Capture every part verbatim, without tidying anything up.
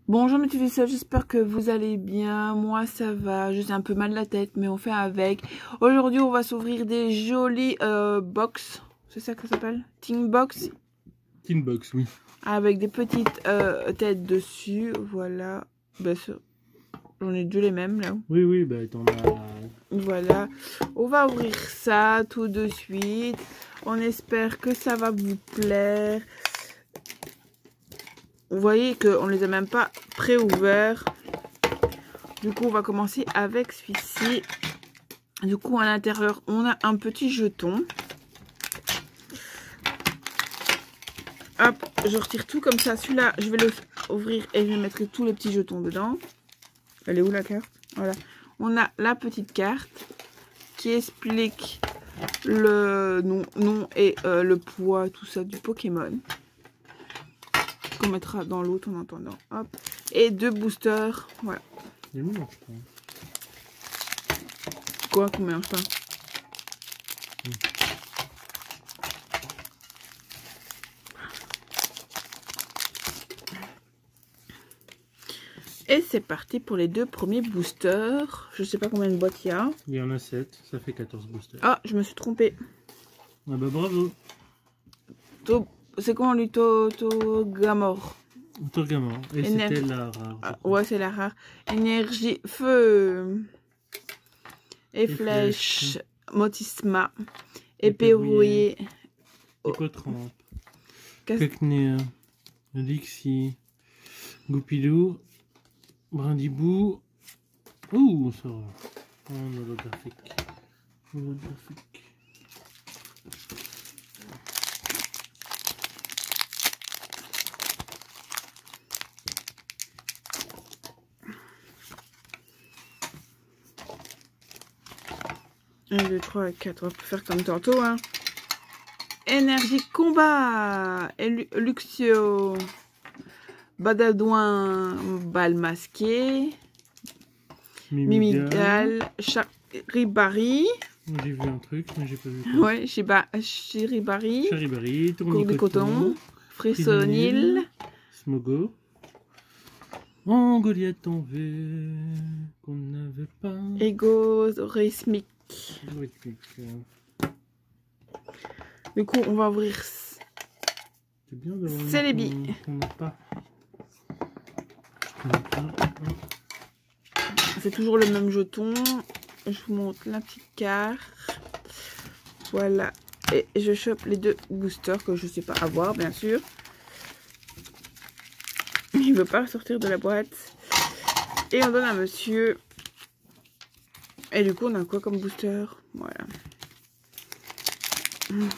Bonjour mes petits vaisseaux, j'espère que vous allez bien. Moi ça va, j'ai un peu mal la tête mais on fait avec. Aujourd'hui on va s'ouvrir des jolies euh, box, c'est ça que ça s'appelle? Tin box. Tin box, oui. Avec des petites euh, têtes dessus, voilà. Bah, j'en ai deux les mêmes là. Oui, oui, bah t'en as... Voilà, on va ouvrir ça tout de suite. On espère que ça va vous plaire. Vous voyez qu'on les a même pas pré-ouverts. Du coup, on va commencer avec celui-ci. Du coup, à l'intérieur, on a un petit jeton. Hop, je retire tout comme ça. Celui-là, je vais l'ouvrir et je mettrai tous les petits jetons dedans. Elle est où la carte? Voilà. On a la petite carte qui explique le nom, nom et euh, le poids, tout ça du Pokémon. Qu'on mettra dans l'autre en attendant. Hop. Et deux boosters. Voilà. Il me mange pas. Quoi qu'on mélange pas? Mmh. Et c'est parti pour les deux premiers boosters. Je sais pas combien de boîtes il y a. Il y en a sept, ça fait quatorze boosters. Ah, je me suis trompée. Ah bah bravo. C'est comment lui? Togamor. Togamor. Et Éner... c'était la rare. Ah, ouais, c'est la rare. Énergie, feu. Et, et flèche. flèche. Motisma. Épée rouillée. Hippotrampe. Cacnea. Elixir. Goupilou. Brindibou. Ouh, ça va. Oh, holographique. Holographique. un, deux, trois, quatre. On va faire comme tantôt. Hein. Énergie combat. Et Luxio. Badadouin. Balle masquée. Mimigal. Charibari. J'ai vu un truc, mais j'ai pas vu quoi. Ouais, Chiribari. Charibari. Cours de coton. Frissonil. Smogo. En Goliath en V. Qu'on n'avait pas. Égorismique. Du coup, on va ouvrir. C'est bien d'avoir C'est les billes. qu'on n'a pas. C'est toujours le même jeton. Je vous montre la petite carte. Voilà. Et je chope les deux boosters que je ne sais pas avoir, bien sûr. Il ne veut pas sortir de la boîte. Et on donne à monsieur. Et du coup, on a quoi comme booster? Voilà. Mmh.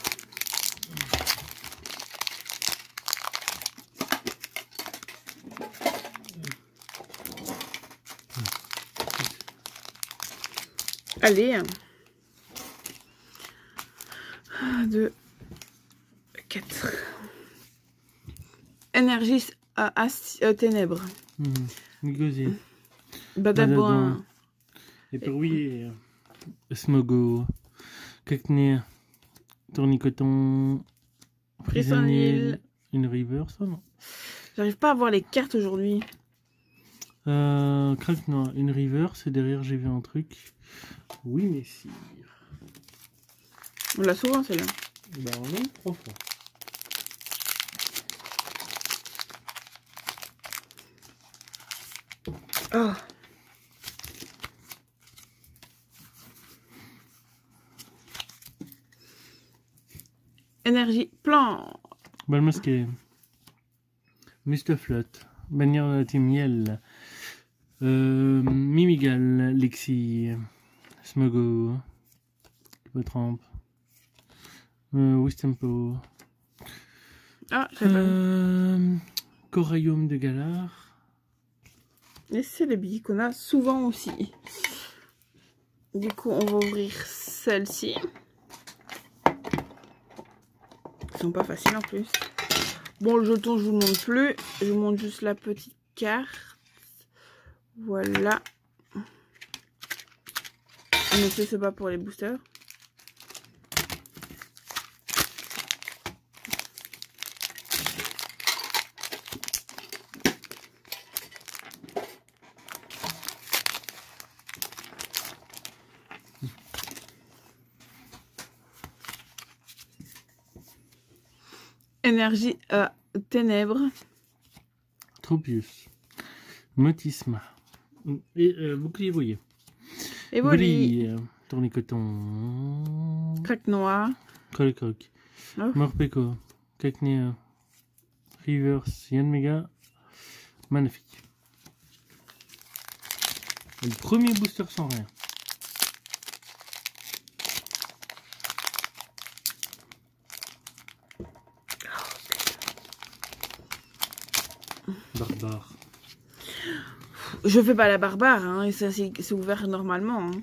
Allez. un, deux, quatre. Énergie à, à, à ténèbres. Mmh. Migosier. Badabouin. Éperouillé. Smogo. Cacnea. Tournicoton. Frissonil. Une river, ça non? J'arrive pas à voir les cartes aujourd'hui. Euh, craque noir. Une river, c'est derrière, j'ai vu un truc. Oui, mais si. On l'a souvent celle-là. Bah, on l'a trois fois. Oh. Énergie plan. Balle masquée. Mustaflot. Bannière de la team Miel. Euh, Mimigal. Lexi. Smogo. Hippotrampe. Euh, Wistempo. Ah, je sais pas. Euh, Coraillum de Galar. Et c'est les billes qu'on a souvent aussi. Du coup, on va ouvrir celle-ci. Ils sont pas faciles en plus. Bon, le jeton, je vous le montre plus. Je vous montre juste la petite carte. Voilà. Mais c'est pas pour les boosters. Énergie euh, ténèbres. Tropius. Motisma. Et euh, bouclier brouillé. Évoli. Voli. Tournicoton. Craque noir. Croc. Oh. Morpeko. Cacnea. Reverse. Yanmega. Magnifique. Le premier booster sans rien. Barbare. Je fais pas la barbare, hein, et ça c'est ouvert normalement. Hein.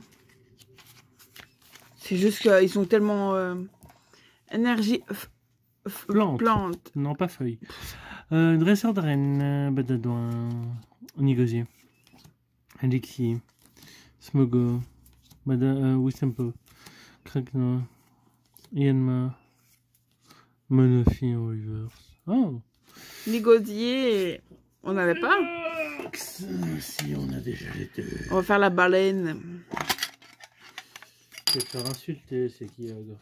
C'est juste qu'ils sont tellement euh, énergie Plante. plante. Non, pas feuille. Euh, dresseur de reine, euh, Badadouin, Nigosier, Alexis, Smogo, Bada, euh, Wistempo, Krakna, Yanma, Monofi en reverse. Oh! Ligosier, on n'avait pas. Si, on a déjà les deux. On va faire la baleine. Je vais te faire insulter, c'est qui, Agor?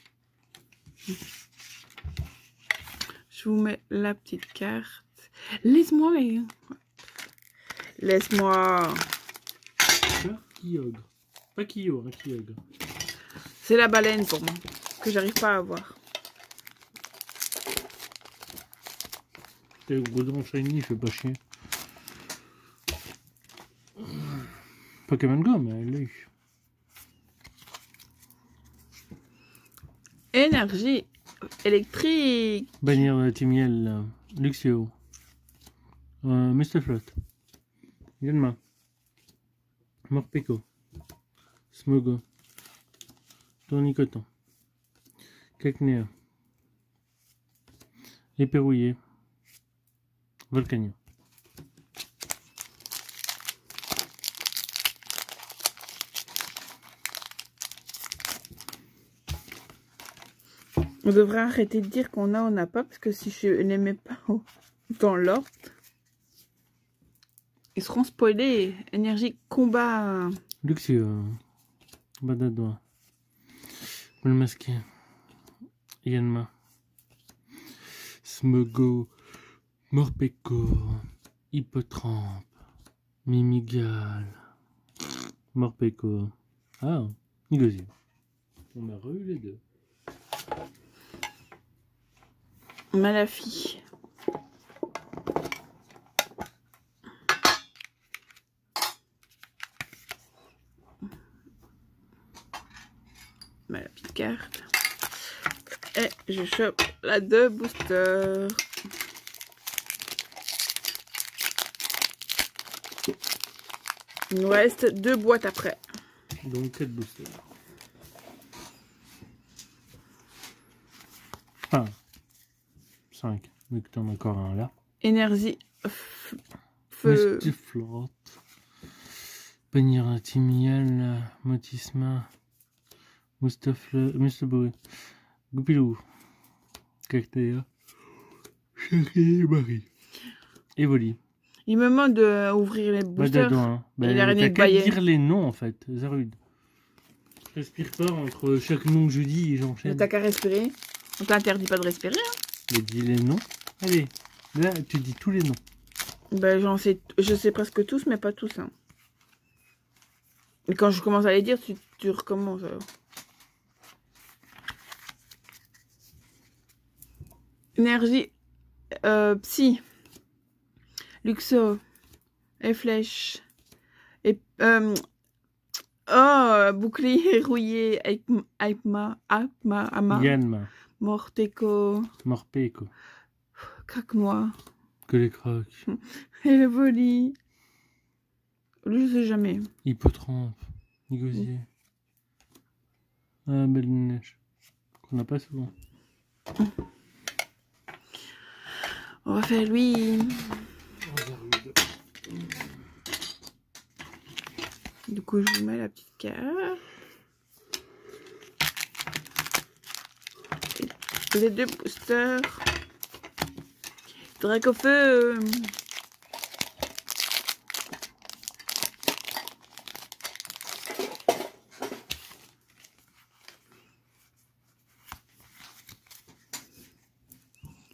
Je vous mets la petite carte. Laisse-moi, mais... Laisse-moi. Kyogre. Pas Kyo, hein, Kyogre. C'est la baleine pour moi, que j'arrive pas à avoir. T'es au godon shiny, fais pas chier. Pokémon Go, mais elle l'a eu. Énergie électrique. Bannière de Timiel, Luxio, euh, mister Flotte, Yanma, Morpeko, Smogo, Tournicoton, Cacnea, Éperouillé, Volcania. On devrait arrêter de dire qu'on a, on n'a pas, parce que si je n'aimais pas dans l'ordre, ils seront spoilés. Énergie combat. Luxio, Badadois, Masqué, Yanma, Smogo, Morpeko, Hippotrampe, Mimigal, Morpeko. Ah, Nigosier. On a re eu les deux. Malafi. Ma la petite carte. Et je chope la deux boosters. Il nous reste deux boîtes après. Donc quatre boosters. Enfin, cinq, vu que t'en as encore un là. Énergie feu. Flotte. Bannière Timiel, Motisma, Moustaphe, Moustaphe, Goupilou, Cactéa, Chérie Marie, Évoli. Il me demande d'ouvrir les boosters. Bah, bah, il a rien t'as de qu'à bailler. dire les noms en fait, c'est rude. Je respire pas entre chaque nom que je dis et j'enchaîne. T'as qu'à respirer. On t'interdit pas de respirer. Hein. Mais dis les noms. Allez, là tu dis tous les noms. Ben j'en sais, je sais presque tous, mais pas tous. Hein. Et quand je commence à les dire, tu, tu recommences. Alors. Énergie euh, psy, Luxo, et flèche, et euh, oh bouclier rouillé, Aipma, Aipma, Ama, Yanma, Morteco, Morpeko, Craque-noir, que les crocs, et le Voli. Lui, je sais jamais. Hippotrampe, Nigosier. Ah, belle neige. Qu'on n'a pas souvent. On va faire lui. Du coup, je vous mets la petite carte. Et les deux boosters. Dracofeu.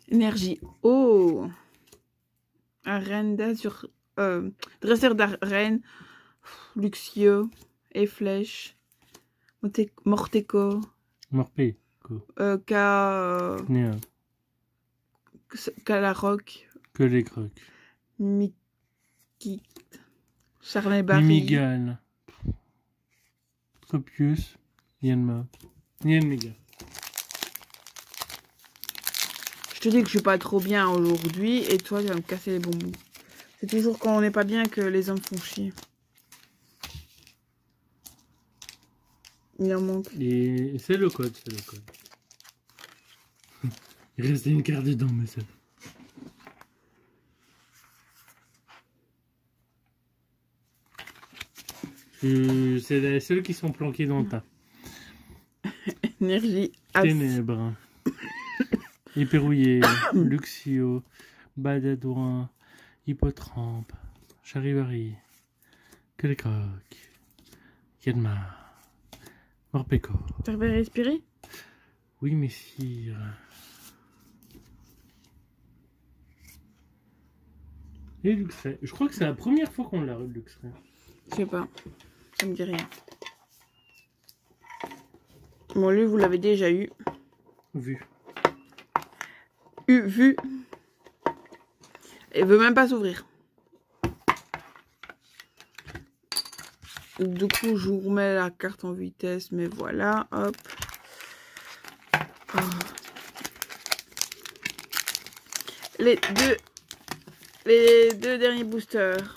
Énergie. Oh. Arène d'azur. Euh, dresseur d'arène. Luxio. Et flèche. Morte- Morteco. Morpé. Euh, Ka. Euh, Néa. Calaroc. Que les crocs. Miki. Charlet Barry. Mimigal. Tropius. Yanma. Yanmega. Je te dis que je suis pas trop bien aujourd'hui et toi tu vas me casser les bonbons. C'est toujours quand on n'est pas bien que les hommes font chier. Il en manque. Et c'est le code, c'est le code. Il restait une carte dedans, mais ça. Euh, c'est les seuls qui sont planqués dans le tas. Énergie. Ténèbres. Éperrouillé. Luxio. Badadouin. Hippotrampe. Charivari. Que les crocs. Yanma. Morpeko. T'arrives à respirer? Oui, messire. Et Luxray. Je crois que c'est la première fois qu'on l'a, Luxray. Je sais pas. Ça me dit rien. Bon, lui, vous l'avez déjà eu. Vu. Eu, vu. Et veut même pas s'ouvrir. Du coup, je vous remets la carte en vitesse, mais voilà, hop. Oh. Les deux, les deux derniers boosters.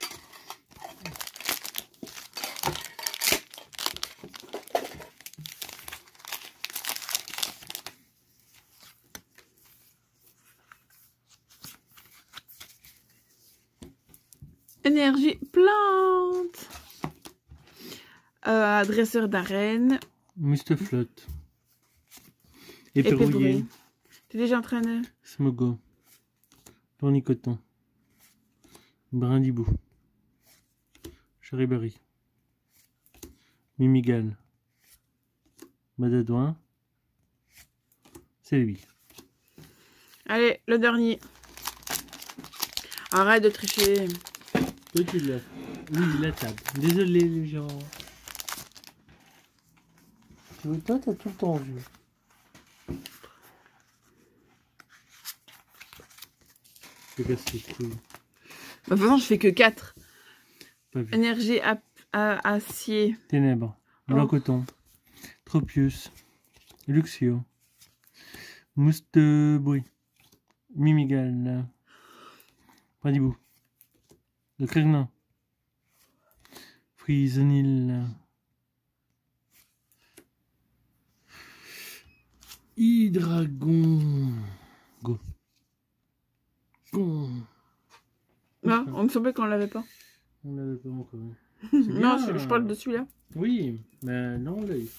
Énergie plante. Euh, dresseur d'arène. Mustaflotte. Éperrouillé. Éperrouillé. T'es déjà en train de... Smogo. Tournicoton. Brindibou. Charibari. Mimigal. Badadouin. C'est lui. Allez, le dernier. Arrête de tricher. Toi, tu l'as. Oui, la table. Désolé, les gens. Tu vois, toi, t'as tout le temps vu. C'est cassé les couilles. Bah, de toute façon, je fais que quatre. Pas vu. Énergie à, à, acier. Ténèbres. Blanc Oh. coton. Tropius. Luxio. Mousse de bruit. Mimigal. Brindibou. Le Crégnin. Frisonil. Hydragon. Go. Go. Ah, on me semblait qu'on l'avait pas. On l'avait pas encore. Non, je, je parle de celui-là. Oui, mais non, on l'a eu.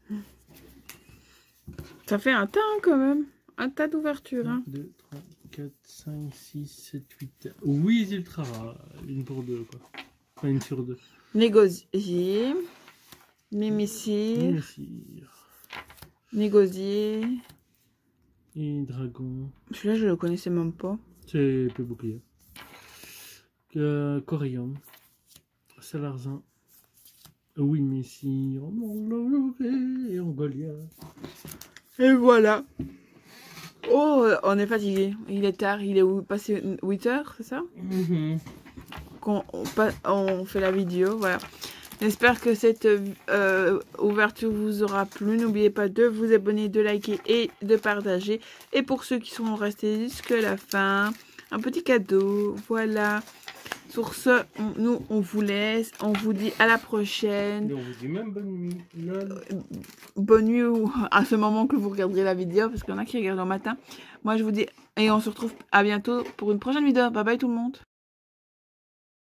Ça fait un tas hein, quand même. Un tas d'ouverture. Hein. deux, trois, quatre, cinq, six, sept, huit. Oui, ultra rare. Une pour deux, quoi. Enfin, une sur deux. Négocier. Mimicire. Messire. Négocier. Et dragon. Celui-là, je le connaissais même pas. C'est peu bouclier. Euh, Corium. Salarzin. Oui, Messire. Et Angolia. Et voilà. Oh, on est fatigué. Il est tard. Il est où passé huit heures, c'est ça? Mm-hmm. Qu'on on, on fait la vidéo. Voilà. J'espère que cette euh, ouverture vous aura plu. N'oubliez pas de vous abonner, de liker et de partager. Et pour ceux qui sont restés jusqu'à la fin, un petit cadeau. Voilà. Sur ce, on, nous, on vous laisse. On vous dit à la prochaine. Et on vous dit même bonne nuit. Lol. Bonne nuit ou à ce moment que vous regarderez la vidéo. Parce qu'il y en a qui regardent le matin. Moi, je vous dis... Et on se retrouve à bientôt pour une prochaine vidéo. Bye bye tout le monde.